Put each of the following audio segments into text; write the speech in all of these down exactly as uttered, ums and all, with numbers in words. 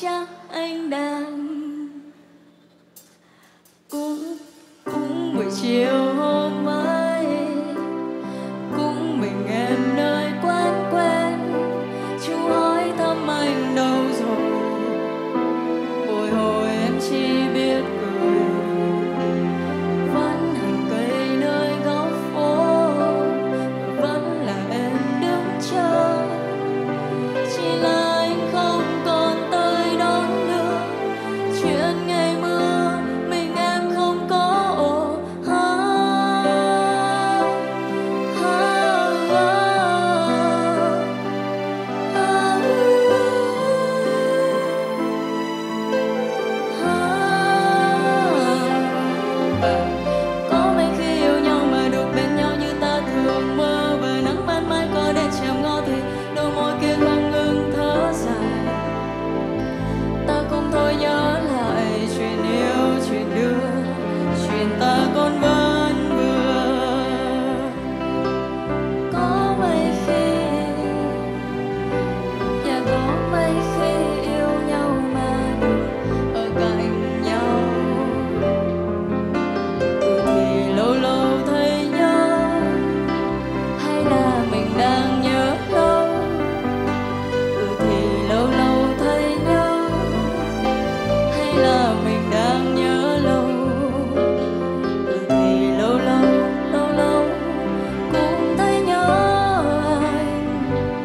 chắc anh đang cũng cũng buổi chiều hôm ấy, cũng mình em nơi quán quen. Chú hỏi thăm anh đâu rồi, bồi hồi em chỉ biết cười. Vẫn hàng cây nơi góc phố, vẫn là em đứng chờ. Chỉ là anh không còn tới đó nữa. Chuyện ngày mưa mình em không có ồ ha, ha, có mấy khi yêu nhau mà được bên nhau như ta thường mơ. Và nắng ban mai có đến chạm ngõ thì đôi môi kia không ngừng thở dài. Ta không thôi nhớ lại chuyện yêu, chuyện đưa, chuyện ta còn vẫn vừa. Có mấy khi, và có mấy khi yêu nhau mà được ở cạnh nhau. Ừ thì lâu lâu thấy nhớ, hay là mình đang nhớ lâu. Ừ thì lâu lâu thấy nhớ, hay là mình đang nhớ lâu. Ừ thì lâu lâu, lâu lâu cũng thấy nhớ anh.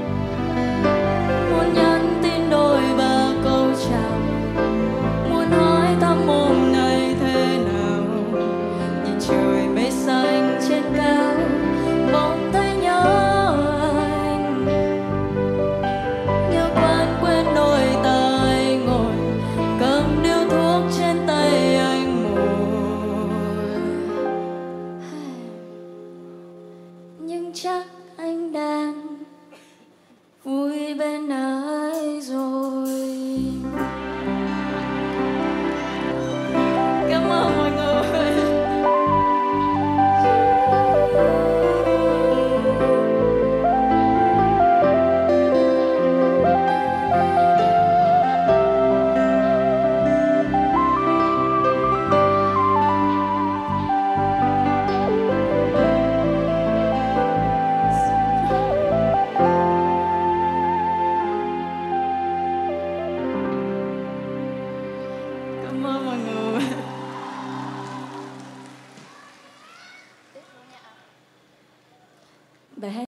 Muốn nhắn tin đôi ba câu chào, muốn hỏi thăm hôm nay thế nào. Nhìn trời mây xanh trên cao, bỗng thấy nhớ anh. Nhớ quán quên đôi tay ngồi, cầm điếu thuốc trên tay anh mồi. Nhưng chắc anh đang vui bên ai rồi. Cảm ơn mọi người. Cảm ơn mọi người. Bài hát